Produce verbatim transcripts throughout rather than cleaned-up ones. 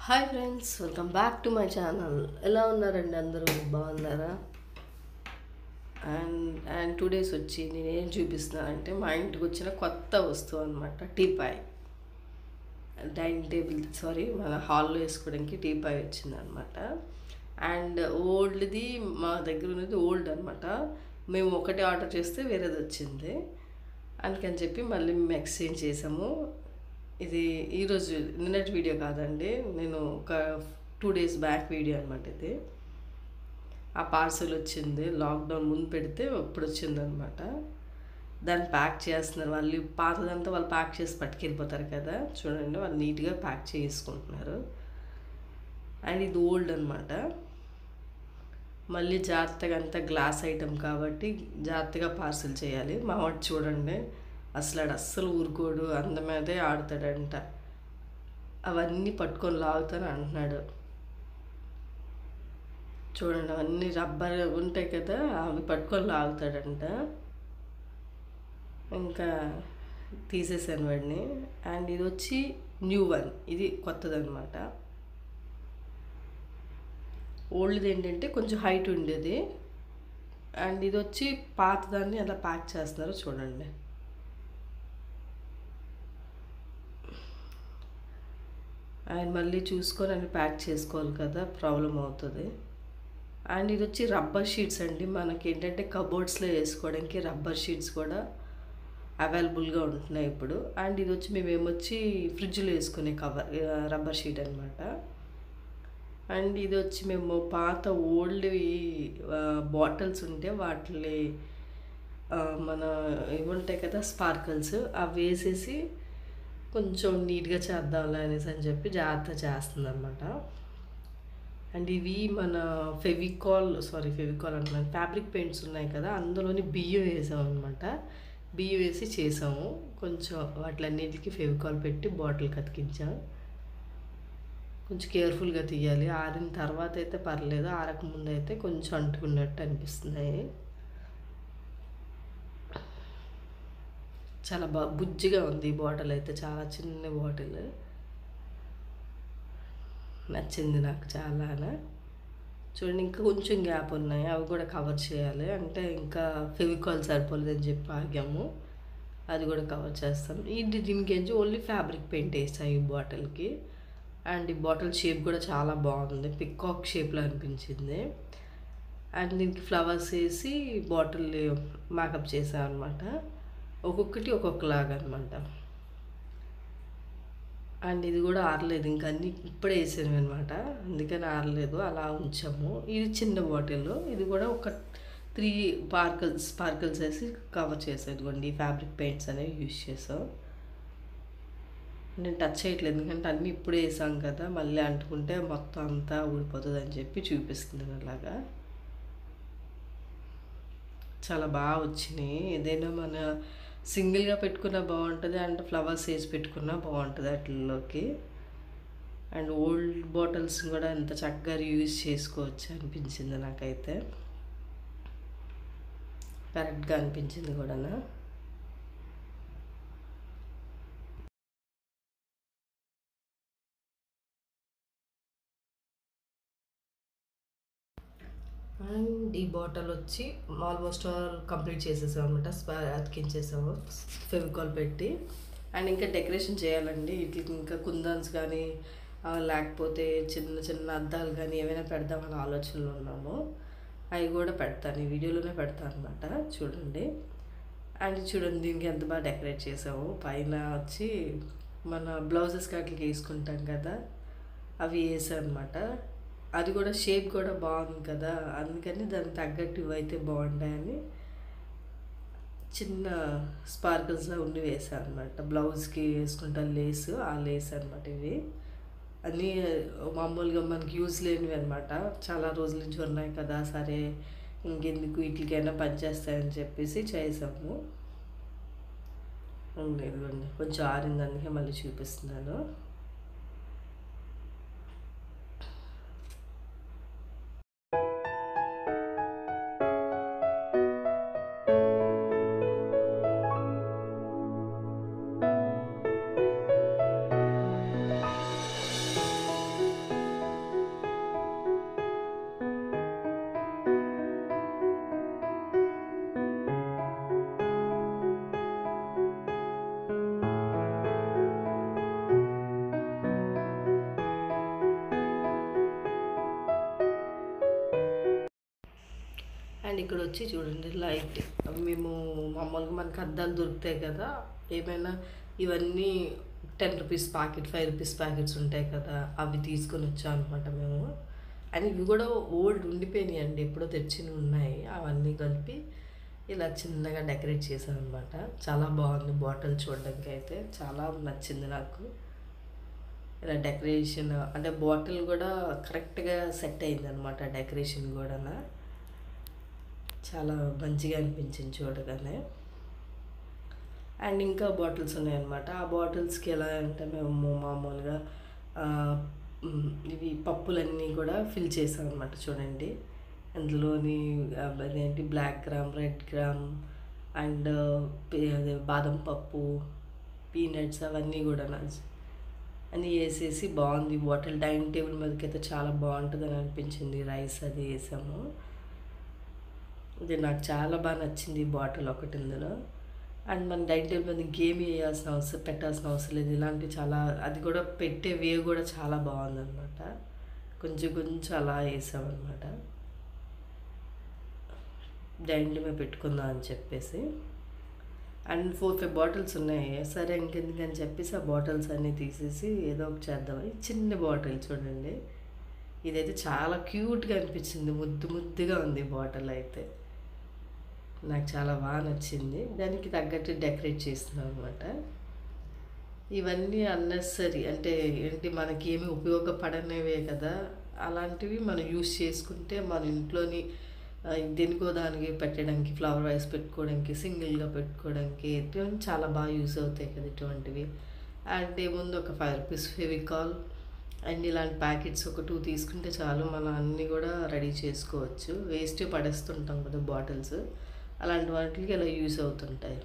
Hi friends, welcome back to my channel. ఎలా ఉన్నారండి? అందరూ బాగున్నారా? అండ్ అండ్ టూ డేస్ వచ్చి నేను ఏం చూపిస్తున్నా అంటే మా ఇంటికి వచ్చిన కొత్త వస్తువు అనమాట, టీపాయ్. డైనింగ్ టేబుల్ సారీ మన హాల్లో వేసుకోవడానికి టీపాయ్ వచ్చిందనమాట. అండ్ ఓల్డ్ది మా దగ్గర ఉన్నది ఓల్డ్ అనమాట. మేము ఒకటి ఆర్డర్ చేస్తే వేరేది వచ్చింది, అందుకని చెప్పి మళ్ళీ మేము ఎక్స్చేంజ్ చేసాము. ఇది ఈరోజు నిన్నటి వీడియో కాదండి, నేను ఒక టూ డేస్ బ్యాక్ వీడియో అనమాట ఇది. ఆ పార్సల్ వచ్చింది, లాక్డౌన్ ముందు పెడితే ఇప్పుడు వచ్చిందనమాట. దాన్ని ప్యాక్ చేస్తున్నారు వాళ్ళు. పాతదంతా వాళ్ళు ప్యాక్ చేసి పట్టుకెళ్ళిపోతారు కదా, చూడండి వాళ్ళు నీట్గా ప్యాక్ చేసుకుంటున్నారు. అండ్ ఇది ఓల్డ్ అనమాట. మళ్ళీ జాగ్రత్తగా అంతా గ్లాస్ ఐటమ్ కాబట్టి జాగ్రత్తగా పార్సల్ చేయాలి. మా వాడు చూడండి అసలు ఆడు అస్సలు ఊరుకోడు, అంద మీదే ఆడుతాడంట. అవన్నీ పట్టుకొని లాగుతాను అంటున్నాడు. చూడండి అవన్నీ రబ్బర్ ఉంటాయి కదా, అవి పట్టుకొని లాగుతాడంట. ఇంకా తీసేసాను వాడిని. అండ్ ఇది వచ్చి న్యూ వన్, ఇది కొత్తదనమాట. ఓల్డ్ది ఏంటంటే కొంచెం హైట్ ఉండేది. అండ్ ఇది వచ్చి పాతదాన్ని ఎలా ప్యాక్ చేస్తున్నారో చూడండి. ఆయన మళ్ళీ చూసుకొని అన్ని ప్యాక్ చేసుకోవాలి కదా, ప్రాబ్లం అవుతుంది. అండ్ ఇది వచ్చి రబ్బర్ షీట్స్ అండి. మనకి ఏంటంటే కబోర్డ్స్లో వేసుకోవడానికి రబ్బర్ షీట్స్ కూడా అవైలబుల్గా ఉంటున్నాయి ఇప్పుడు. అండ్ ఇది వచ్చి మేము ఏమొచ్చి ఫ్రిడ్జ్లో వేసుకునే కవర్ రబ్బర్ షీట్ అనమాట. అండ్ ఇది వచ్చి మేము పాత ఓల్డ్వి బాటిల్స్ ఉంటే వాటిని మన ఇవి ఉంటాయి కదా స్పార్కల్స్, అవి వేసేసి కొంచెం నీట్గా చేద్దాంలే అనేసి అని చెప్పి జాగ్రత్త చేస్తుంది అనమాట. అండ్ ఇవి మన ఫెవికాల్ సారీ ఫెవికాల్ అంటున్నాను ఫ్యాబ్రిక్ పెయింట్స్ ఉన్నాయి కదా, అందులోని బియ్యం వేసాం అనమాట. బియ్యం వేసి చేసాము. కొంచెం వాటిలన్నిటికీ ఫెవికాల్ పెట్టి బాటిల్ కతికించాం. కొంచెం కేర్ఫుల్గా తీయాలి. ఆరిన తర్వాత అయితే పర్లేదు, ఆరకముందు అయితే కొంచెం అంటుకున్నట్టు అనిపిస్తున్నాయి. చాలా బా బుజ్జిగా ఉంది ఈ బాటిల్ అయితే, చాలా చిన్న బాటిల్. నచ్చింది నాకు చాలా. చూడండి ఇంకా కొంచెం గ్యాప్ ఉన్నాయి, అవి కూడా కవర్ చేయాలి. అంటే ఇంకా ఫెవికాల్ సరిపోలేదని చెప్పి ఆగాము, అది కూడా కవర్ చేస్తాం. ఇది దీనికి ఓన్లీ ఫ్యాబ్రిక్ పెయింట్ వేస్తాం ఈ బాటిల్కి. అండ్ ఈ బాటిల్ షేప్ కూడా చాలా బాగుంది, పికాక్ షేప్లో అనిపించింది. అండ్ దీనికి ఫ్లవర్స్ వేసి బాటిల్ మేకప్ చేసాం అనమాట. ఒక్కొక్కటి ఒక్కొక్కలాగా అనమాట. అండ్ ఇది కూడా ఆరలేదు, ఇంకా అన్నీ ఇప్పుడే వేసాను అనమాట, అందుకని ఆరలేదు, అలా ఉంచాము. ఇది చిన్న బాటిల్, ఇది కూడా ఒక త్రీ స్పార్కల్స్ స్పార్కల్స్ వేసి కవర్ చేసాం. ఇదిగోండి ఫ్యాబ్రిక్ పెయింట్స్ అనేవి యూజ్ చేసాం. నేను టచ్ చేయట్లేదు ఎందుకంటే అన్నీ ఇప్పుడే వేసాం కదా, మళ్ళీ అంటుకుంటే మొత్తం అంతా ఊడిపోతుంది అని చెప్పి చూపిస్తున్నాను. అలాగా చాలా బాగా వచ్చినాయి. ఏదైనా మన సింగిల్గా పెట్టుకున్నా బాగుంటుంది, అండ్ ఫ్లవర్స్ వేసి పెట్టుకున్నా బాగుంటుంది వాటిల్లోకి. అండ్ ఓల్డ్ బాటిల్స్ కూడా ఎంత చక్కగా యూజ్ చేసుకోవచ్చు అనిపించింది నాకైతే, కరెక్ట్గా అనిపించింది కూడా. అండ్ ఈ బాటిల్ వచ్చి ఆల్మోస్ట్ ఆల్ కంప్లీట్ చేసేసాం అనమాట, అతికించేసాము ఫెవికాల్ పెట్టి. అండ్ ఇంకా డెకరేషన్ చేయాలండి వీటికి, ఇంకా కుందన్స్ కానీ లేకపోతే చిన్న చిన్న అద్దాలు కానీ ఏమైనా పెడదామని ఆలోచనలో ఉన్నాము. అవి కూడా పెడతాను, ఈ వీడియోలోనే పెడతాను అనమాట. చూడండి. అండ్ చూడండి దీనికి ఎంత బాగా డెకరేట్ చేసాము. పైన వచ్చి మన బ్లౌజెస్ కాటికి వేసుకుంటాం కదా, అవి వేసాను అనమాట. అది కూడా షేప్ కూడా బాగుంది కదా, అందుకని దానికి తగ్గట్టు ఇవైతే బాగుంటాయని చిన్న స్పార్కిల్స్లో ఉండి వేసాను అనమాట. బ్లౌజ్కి వేసుకుంటా లేస్, ఆ లేస్ అనమాట. ఇవి అన్నీ మామూలుగా మనకి యూజ్ లేనివి అనమాట, చాలా రోజుల నుంచి ఉన్నాయి కదా, సరే ఇంకెందుకు వీటికైనా పనిచేస్తాయని చెప్పేసి చేసాము. ఇదిగోండి కొంచెం ఆరింది, అందుకే మళ్ళీ చూపిస్తున్నాను. అండ్ ఇక్కడ వచ్చి చూడండి లైట్, మేము మామూలుగా మనకు అద్దాలు దొరుకుతాయి కదా, ఏమైనా ఇవన్నీ ten rupees packet, five rupees packets ఉంటాయి కదా, అవి తీసుకొని వచ్చాం అనమాట మేము. అండ్ ఇవి కూడా ఓల్డ్ ఉండిపోయినాయి అండి, ఎప్పుడో తెచ్చినవి ఉన్నాయి. అవన్నీ కలిపి ఇలా చిన్నగా డెకరేట్ చేశాను అనమాట. చాలా బాగుంది బాటిల్ చూడడానికి, అయితే చాలా నచ్చింది నాకు. ఇలా డెకరేషన్ అంటే బాటిల్ కూడా కరెక్ట్గా సెట్ అయింది అనమాట, డెకరేషన్ కూడా చాలా మంచిగా అనిపించింది చూడగానే. అండ్ ఇంకా బాటిల్స్ ఉన్నాయన్నమాట. ఆ బాటిల్స్కి ఎలా అంటే మేము మామూలుగా ఇవి పప్పులన్నీ కూడా ఫిల్ చేసాం అనమాట. చూడండి అందులోని అదేంటి black gram, red gram and అదే బాదం పప్పు, పీనట్స్ అవన్నీ కూడా అన్నీ వేసేసి బాగుంది. బాటిల్ డైనింగ్ టేబుల్ మీదకి అయితే చాలా బాగుంటుందని అనిపించింది. రైస్ అది వేసాము. ఇది నాకు చాలా బాగా నచ్చింది ఈ బాటిల్ ఒకటి ఇందులో. అండ్ మన డైనింగ్ టేబుల్ మీద గేమ్ వేయాల్సిన అవసరం పెట్టాల్సిన అవసరం లేదు. ఇలాంటివి చాలా, అది కూడా పెట్టే వే కూడా చాలా బాగుందన్నమాట. కొంచెం కొంచెం అలా వేసామన్నమాట, డైనింగ్ మీద పెట్టుకుందాం అని చెప్పేసి. అండ్ ఫోర్ ఫైవ్ బాటిల్స్ ఉన్నాయి. సరే ఇంకెందుకని చెప్పేసి ఆ బాటిల్స్ అన్నీ తీసేసి ఏదో ఒకటి చేద్దామని చిన్న బాటిల్ చూడండి, ఇదైతే చాలా క్యూట్గా అనిపించింది, ముద్దు ముద్దుగా ఉంది బాటిల్ అయితే. నాకు చాలా బాగా నచ్చింది. దానికి తగ్గట్టు డెకరేట్ చేస్తున్నాను అనమాట. ఇవన్నీ అన్నెసరీ అంటే ఏంటి, మనకి ఏమి ఉపయోగపడనివే కదా, అలాంటివి మనం యూస్ చేసుకుంటే మన ఇంట్లోని దేనికో దానికి పెట్టడానికి, ఫ్లవర్ వైస్ పెట్టుకోవడానికి, సింగిల్గా పెట్టుకోవడానికి ఇటువంటి చాలా బాగా యూస్ అవుతాయి కదా ఇటువంటివి. అండ్ ఏముంది, ఒక ఫైవ్ రూపీస్ ఫెవికాల్ అండ్ ఇలాంటి ప్యాకెట్స్ ఒక టూ తీసుకుంటే చాలు, మనం అన్నీ కూడా రెడీ చేసుకోవచ్చు. వేస్ట్ పడేస్తుంటాం కదా బాటిల్స్, అలాంటి వాటికి ఇలా యూస్ అవుతుంటాయి.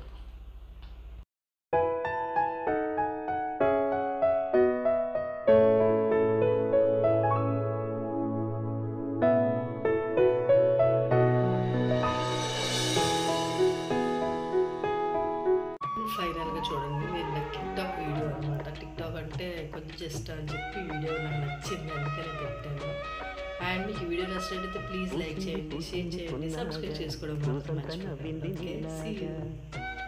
ఫైనల్గా చూడండి, నేను నాకు టిక్టాక్ వీడియో అనమాట. టిక్టాక్ అంటే కొంచెం జస్ట్ అని చెప్పి వీడియో నాకు నచ్చింది, అందుకని పెట్టాను. అండ్ మీకు ఈ వీడియో నచ్చినట్లయితే ప్లీజ్ లైక్ చేయండి, షేర్ చేయండి, సబ్స్క్రైబ్ చేసుకోవడం మాత్రం మర్చిపోకండి. Okay, see you.